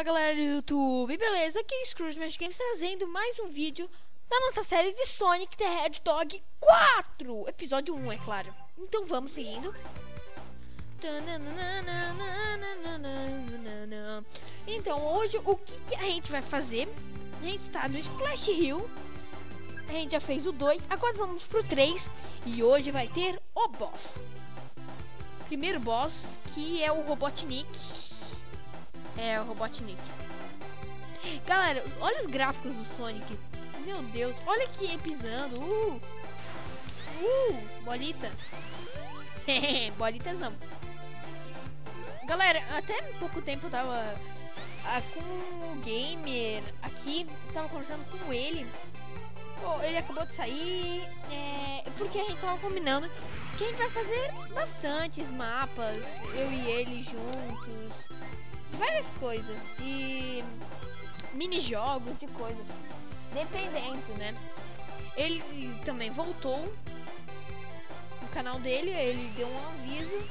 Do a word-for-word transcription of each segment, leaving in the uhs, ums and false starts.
galera do YouTube, beleza? Aqui é o Scrooge Magic Games trazendo mais um vídeo da nossa série de Sonic the Hedgehog quatro, episódio um, é claro. Então vamos seguindo. Então hoje o que, que a gente vai fazer? A gente está no Splash Hill. A gente já fez o dois, agora vamos pro três. E hoje vai ter o boss. Primeiro boss, que é o Robotnik. É, o Robotnik. Galera, olha os gráficos do Sonic. Meu Deus, olha aqui pisando. Uh, uh bolitas. Bolitas não. Galera, até pouco tempo eu tava ah, com o gamer aqui. Tava conversando com ele. Pô, ele acabou de sair. É, porque a gente tava combinando que a gente vai fazer bastantes mapas. Eu e ele juntos. Várias coisas, de mini-jogos, de coisas, dependendo, né? Ele também voltou no canal dele, ele deu um aviso,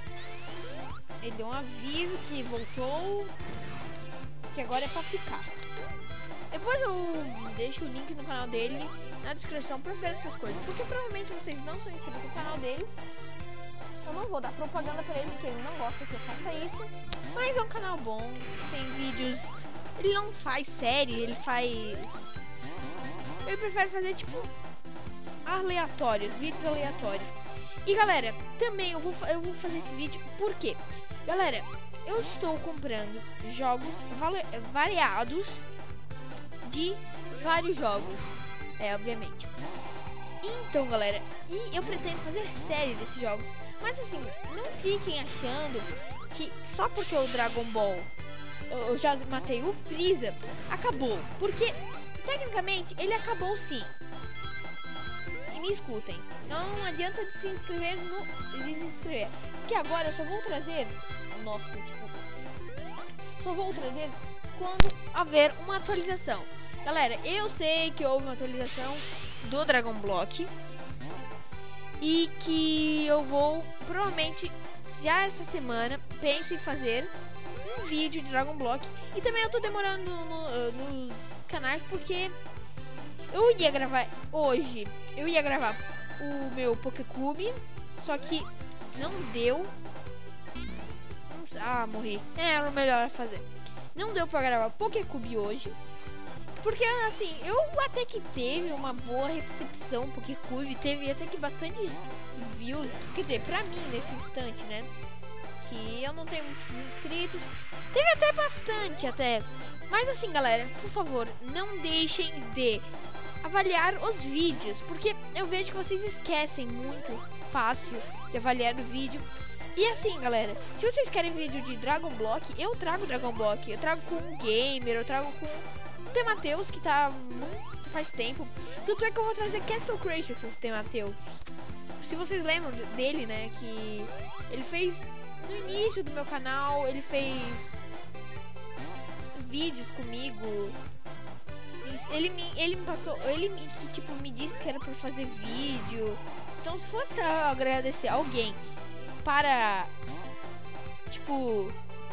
ele deu um aviso que voltou, que agora é pra ficar. Depois eu deixo o link no canal dele na descrição pra ver essas coisas, porque provavelmente vocês não são inscritos no canal dele. Eu não vou dar propaganda pra ele, porque ele não gosta que eu faça isso. Mas é um canal bom, tem vídeos. Ele não faz série, ele faz. Ele prefere fazer tipo aleatórios, vídeos aleatórios. E galera, também eu vou, eu vou fazer esse vídeo porque, galera, eu estou comprando jogos variados de vários jogos. É, obviamente. Então, galera, e eu pretendo fazer série desses jogos. Mas assim, não fiquem achando que só porque o Dragon Ball eu já matei o Freeza, acabou. Porque, tecnicamente, ele acabou sim. E me escutem, não adianta de se inscrever no... de se inscrever. Porque agora eu só vou trazer... Nossa, tipo... Só vou trazer quando haver uma atualização. Galera, eu sei que houve uma atualização do Dragon Block. E que eu vou, provavelmente, já essa semana, penso em fazer um vídeo de Dragon Block. E também eu tô demorando no, nos canais porque eu ia gravar hoje. Eu ia gravar o meu Pokécube, só que não deu. Ah, morri. É, era o melhor a fazer. Não deu pra gravar o Pokécube hoje. Porque, assim, eu até que teve uma boa recepção, porque Cube teve até que bastante views. Quer dizer, pra mim, nesse instante, né? Que eu não tenho muitos inscritos. Teve até bastante, até. Mas, assim, galera, por favor, não deixem de avaliar os vídeos. Porque eu vejo que vocês esquecem muito fácil de avaliar o vídeo. E assim, galera, se vocês querem vídeo de Dragon Block, eu trago Dragon Block. Eu trago com um gamer, eu trago com... Tem Matheus, que tá muito faz tempo. Tanto é que eu vou trazer Castle Crashers com o Tem Matheus. Se vocês lembram dele, né? Que ele fez no início do meu canal. Ele fez vídeos comigo. Ele me, ele me passou. Ele me, que, tipo, me disse que era pra fazer vídeo. Então, se fosse agradecer alguém para, tipo,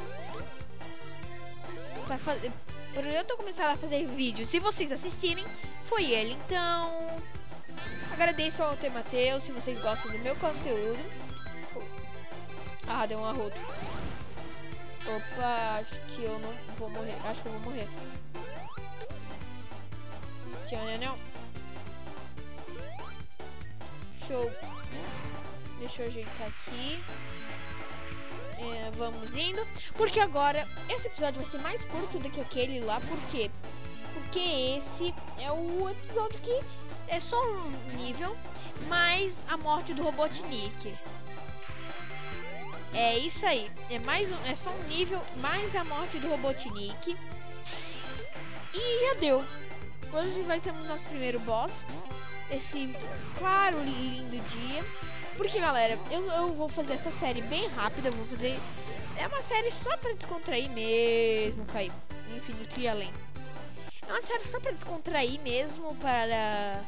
para fazer. Eu tô começando a fazer vídeos. Se vocês assistirem, foi ele. Então, agradeço ao T. Matheus. Se vocês gostam do meu conteúdo. Ah, deu um arroto. Opa, acho que eu não vou morrer. Acho que eu vou morrer. Tchau, não. Show. Deixa eu ajeitar aqui. É, vamos indo, porque agora esse episódio vai ser mais curto do que aquele lá. Por quê? Porque esse é o episódio que é só um nível mais a morte do Robotnik. É isso aí, é, mais um, é só um nível mais a morte do Robotnik. E já deu. Hoje vai ter o nosso primeiro boss. Esse claro, lindo dia. Porque, galera, eu, eu vou fazer essa série bem rápida. Vou fazer... É uma série só pra descontrair mesmo, cair infinito e além. É uma série só pra descontrair mesmo, para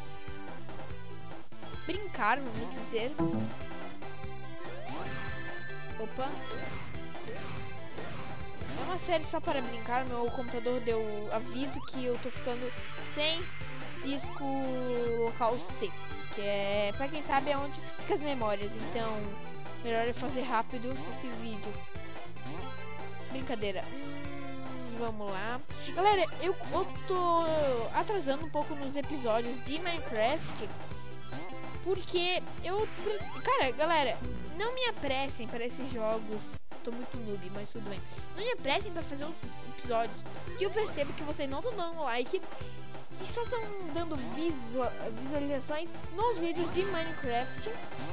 brincar, vamos dizer. Opa. É uma uma série só para brincar. Meu computador deu aviso que eu tô ficando sem disco local C, que é, pra quem sabe, é onde fica as memórias. Então, melhor eu fazer rápido esse vídeo. Brincadeira. Hum, vamos lá. Galera, eu, eu tô atrasando um pouco nos episódios de Minecraft, porque eu... Cara, galera, não me apressem para esses jogos. Tô muito noob, mas tudo bem. Não me apressem para fazer os episódios, que eu percebo que vocês não estão dando like e só estão dando visual, visualizações nos vídeos de Minecraft.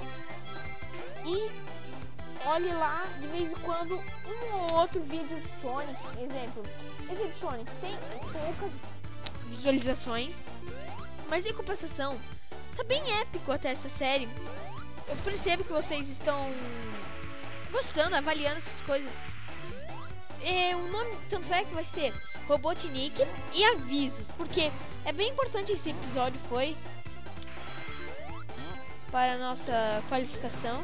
E olhe lá, de vez em quando, um ou outro vídeo de Sonic. Exemplo, esse de Sonic tem poucas visualizações, mas em compensação, tá bem épico até essa série. Eu percebo que vocês estão gostando, avaliando essas coisas. É, o nome, tanto é que vai ser Robotnik e avisos, porque é bem importante. Esse episódio foi para a nossa qualificação,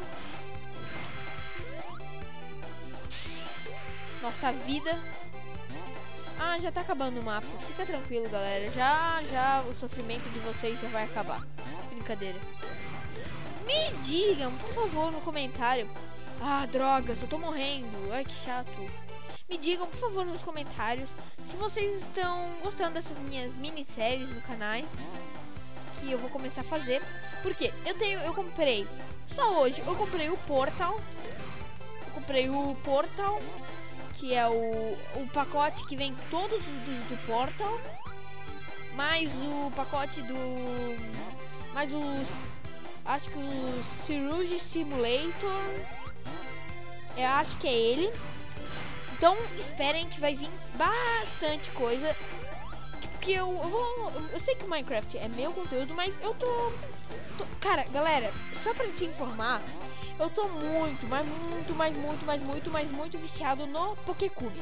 nossa vida. Ah, já tá acabando o mapa. Fica tranquilo, galera. Já, já o sofrimento de vocês já vai acabar. Brincadeira. Me digam, por favor, no comentário. Ah, droga, eu tô morrendo. Ai, que chato. Me digam, por favor, nos comentários se vocês estão gostando dessas minhas minisséries no canal, que eu vou começar a fazer. Porque eu tenho, eu comprei, só hoje, eu comprei o Portal. Eu comprei o Portal, que é o, o pacote que vem todos os do, do Portal, mais o pacote do... mais os... acho que o Cirurgy Simulator, eu acho que é ele. Então esperem que vai vir bastante coisa, porque eu, eu, vou, eu sei que o Minecraft é meu conteúdo, mas eu tô, tô... Cara, galera, só pra te informar, eu tô muito, mas muito, mais muito, mais muito, mais muito viciado no Pokécube.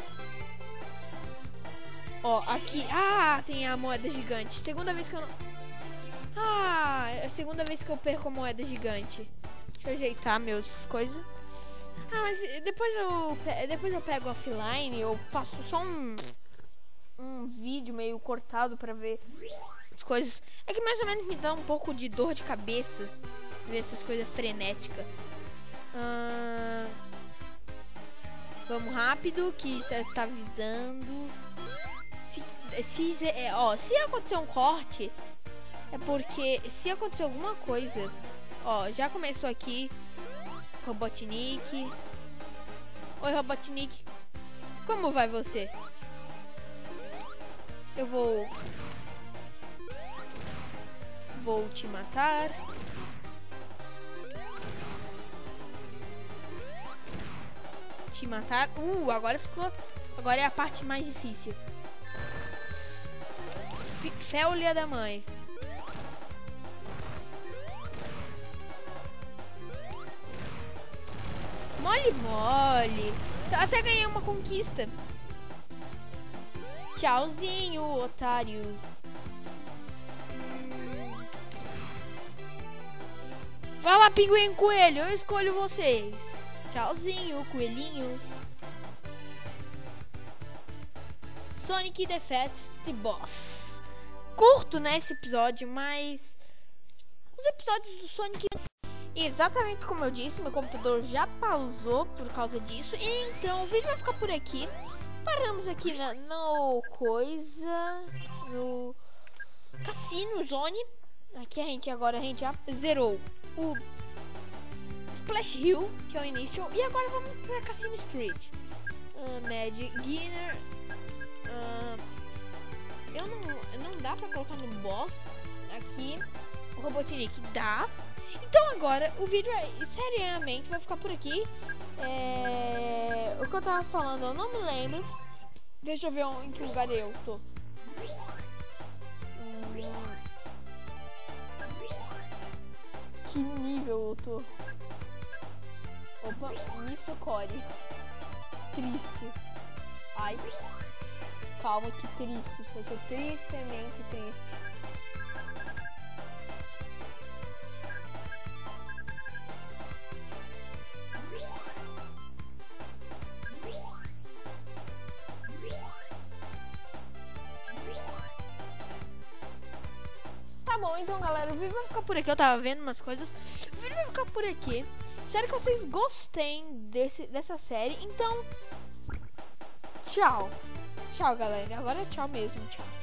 Ó, aqui... Ah, tem a moeda gigante. Segunda vez que eu não... Ah, é a segunda vez que eu perco a moeda gigante. Deixa eu ajeitar meus coisas. Ah, mas depois eu, depois eu pego offline. Eu faço só um, um vídeo meio cortado pra ver as coisas. É que mais ou menos me dá um pouco de dor de cabeça ver essas coisas frenéticas. Ah, vamos rápido, que tá, tá avisando. Se, se, é, ó, se acontecer um corte, é porque se acontecer alguma coisa. Ó, já começou aqui Robotnik. Oi, Robotnik. Como vai você? Eu vou Vou te matar. Te matar. Uh, agora ficou. Agora é a parte mais difícil. Féulia da mãe. Mole, mole. Até ganhei uma conquista. Tchauzinho, otário. Hum. Vai lá, pinguim, coelho. Eu escolho vocês. Tchauzinho, coelhinho. Sonic Defeat the Boss. Curto, né, esse episódio, mas os episódios do Sonic... Exatamente como eu disse, meu computador já pausou por causa disso. Então o vídeo vai ficar por aqui. Paramos aqui na, no coisa, no Cassino Zone. Aqui a gente agora a gente já zerou o Splash Hill, que é o início. E agora vamos para Cassino Street. uh, Magic Beginner. uh, Eu não, não dá pra colocar no boss aqui o Robotnik, dá. Então agora o vídeo é, seriamente vai ficar por aqui. É, o que eu tava falando eu não me lembro. Deixa eu ver em que lugar eu tô. Hum, que nível eu tô? Opa, me socorre. Triste. Ai, calma, que triste. Vai ser tristemente triste. bom, então galera, o vídeo vai ficar por aqui. Eu tava vendo umas coisas. O vídeo vai ficar por aqui. Espero que vocês gostem desse, dessa série. Então, tchau. Tchau, galera. Agora é tchau mesmo. Tchau.